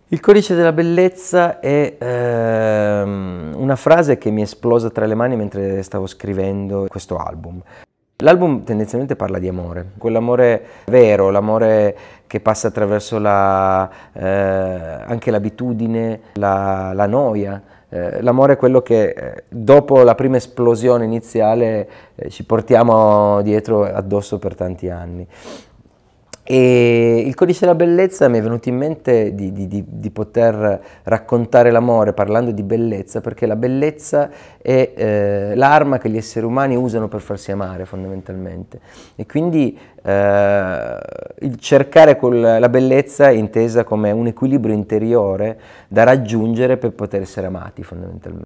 Il codice della bellezza è una frase che mi è esplosa tra le mani mentre stavo scrivendo questo album. L'album tendenzialmente parla di amore, quell'amore vero, l'amore che passa attraverso anche l'abitudine, la noia. L'amore è quello che dopo la prima esplosione iniziale ci portiamo dietro addosso per tanti anni. E il codice della bellezza mi è venuto in mente di poter raccontare l'amore parlando di bellezza, perché la bellezza è l'arma che gli esseri umani usano per farsi amare fondamentalmente. E quindi il cercare la bellezza intesa come un equilibrio interiore da raggiungere per poter essere amati fondamentalmente.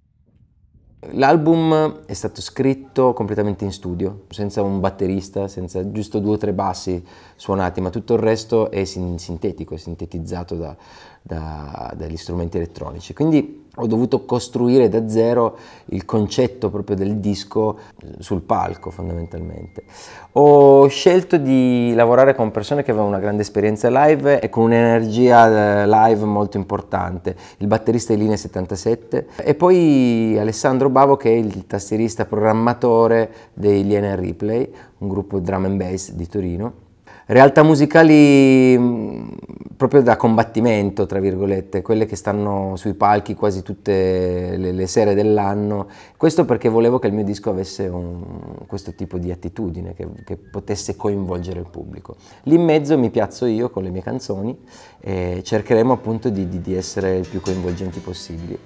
L'album è stato scritto completamente in studio, senza un batterista, senza giusto 2 o 3 bassi suonati, ma tutto il resto è sintetico, è sintetizzato dagli strumenti elettronici. Quindi ho dovuto costruire da zero il concetto proprio del disco sul palco fondamentalmente. Ho scelto di lavorare con persone che avevano una grande esperienza live e con un'energia live molto importante. Il batterista è Linea 77 e poi Alessandro Bavo, che è il tastierista programmatore degli NR Replay, un gruppo drum and bass di Torino. Realtà musicali proprio da combattimento, tra virgolette, quelle che stanno sui palchi quasi tutte le sere dell'anno. Questo perché volevo che il mio disco avesse questo tipo di attitudine, che potesse coinvolgere il pubblico. Lì in mezzo mi piazzo io con le mie canzoni e cercheremo appunto di essere il più coinvolgenti possibili.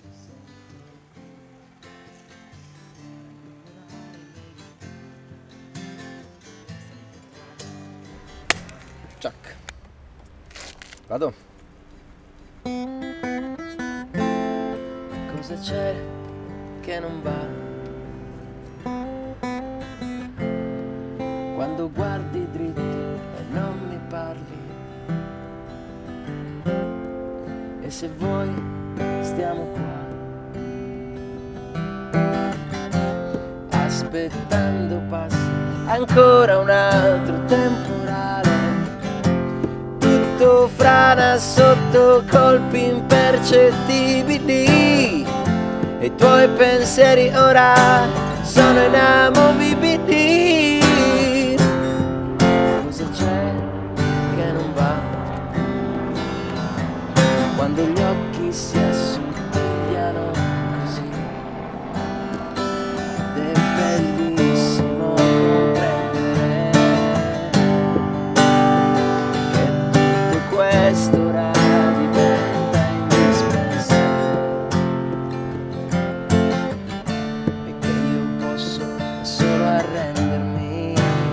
Vado. Cosa c'è che non va? Quando guardi dritto e non mi parli. E se vuoi stiamo qua, aspettando passi ancora un altro temporale. Tutto frana sotto colpi impercettibili e i tuoi pensieri ora sono inamovibili. Cosa c'è che non va? Quando gli occhi si assottigliano così, ed è bellissimo comprendere che tutto questo ora diventa indispensabile e che io posso solo arrendermi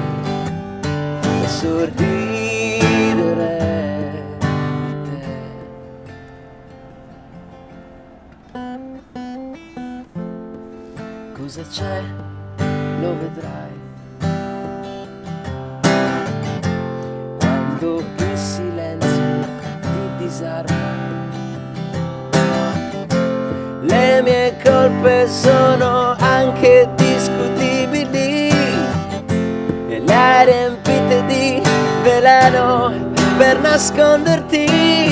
e sorridere di te. Cosa c'è? Lo vedrai quando il silenzio ti disarma. Le mie colpe sono anche discutibili e le hai riempite di veleno per nasconderti.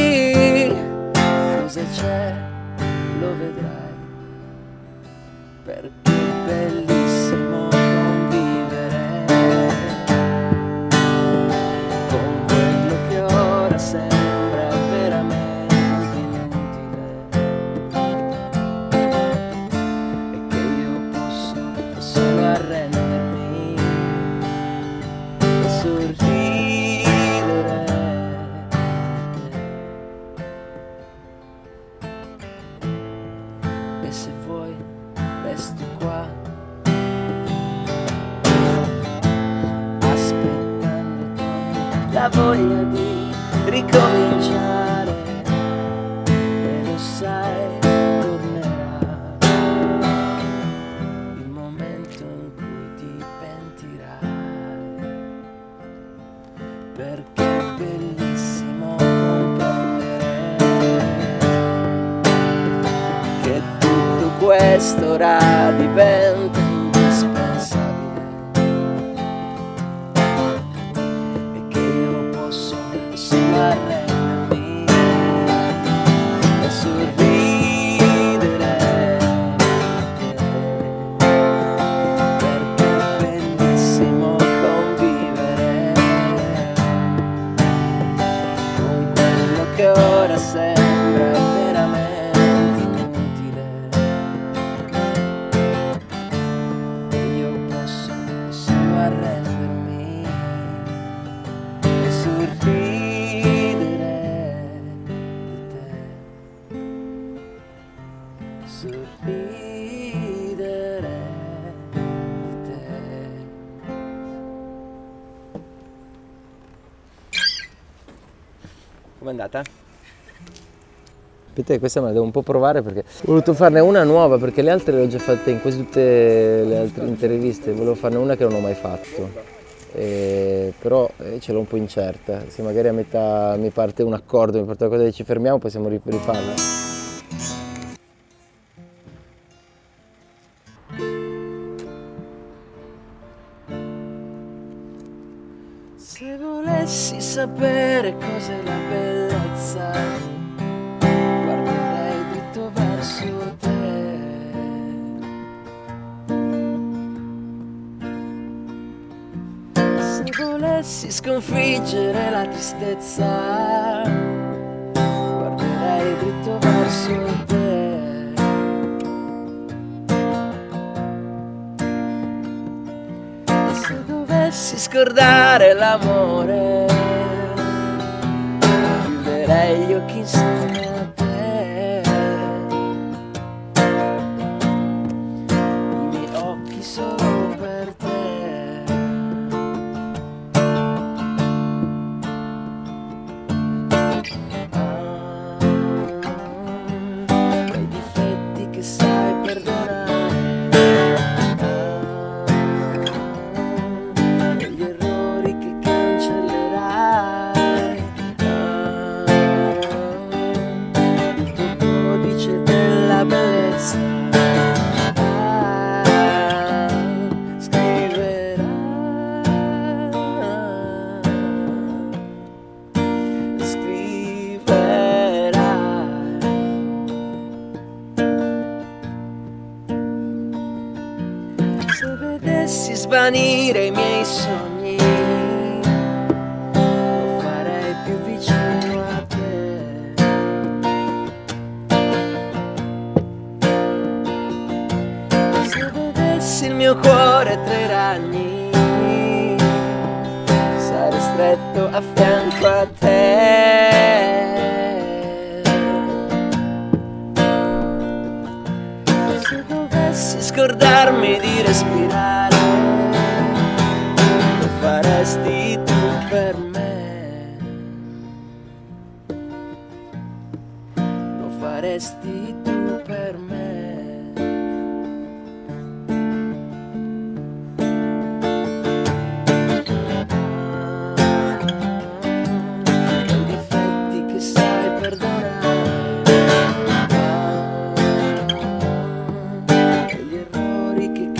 Cosa c'è? Lo vedrai, perché è bellissimo convivere con quello che ora sembra veramente inutile e che io posso solo arrendermi e sorridere. E se vuoi resto qua aspettando la voglia di ricominciare e lo sai tornerà il momento in cui ti pentirai, perché è bellissimo comprendere che tutto questo ora diventa indispensabile e che io posso solo arrendermi che ora sembra veramente inutile. Io posso solo arrendermi e sorridere di te, sorridere di te. Com'è andata? Aspetta, questa me la devo un po' provare perché ho voluto farne una nuova, perché le altre le ho già fatte in quasi tutte le altre interviste, volevo farne una che non ho mai fatto, però ce l'ho un po' incerta, se magari a metà mi parte un accordo, mi parte una cosa e ci fermiamo, possiamo rifarla. Se volessi sapere cos'è la bellezza, guarderei dritto verso te. Se volessi sconfiggere la tristezza, guarderei dritto verso te. Se dovessi scordare l'amore, chiuderei gli occhi insieme a te. I miei occhi solo per te. Quei difetti che sai perdonare, gli errori che cancellerai, il tuo codice della bellezza, scriverai, se vedessi svanire i miei sogni, lo farei più vicino a te. Se vedessi il mio cuore tra i ragni, sarei stretto a fianco a te. Se dovessi scordarmi di respirare, lo faresti tu per me, lo faresti tu per me. I difetti che sai perdonare, gli errori che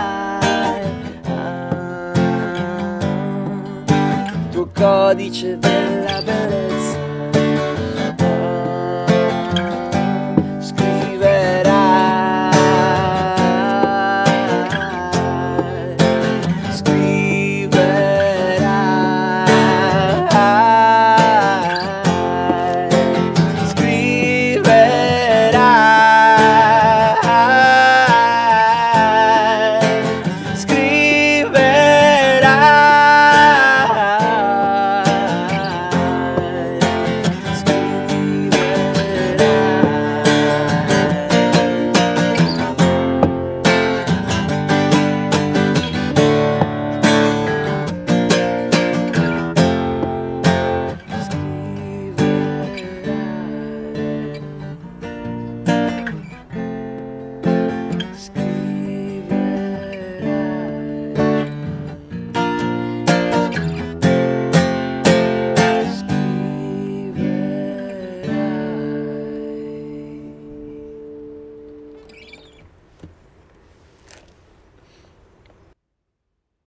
cancellerai, il tuo codice